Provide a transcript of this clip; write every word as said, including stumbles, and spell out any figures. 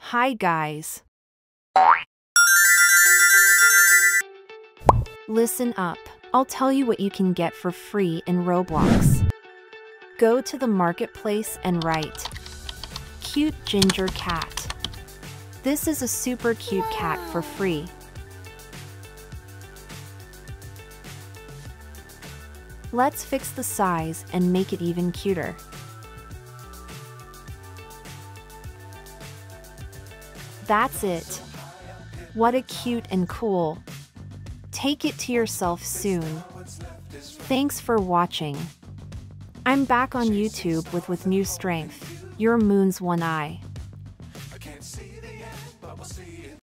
Hi guys. Listen up. I'll tell you what you can get for free in Roblox. Go to the marketplace and write cute ginger cat. This is a super cute cat for free. Let's fix the size and make it even cuter. That's it. What a cute and cool. Take it to yourself soon. Thanks for watching. I'm back on YouTube with with new strength. Your moon's one eye.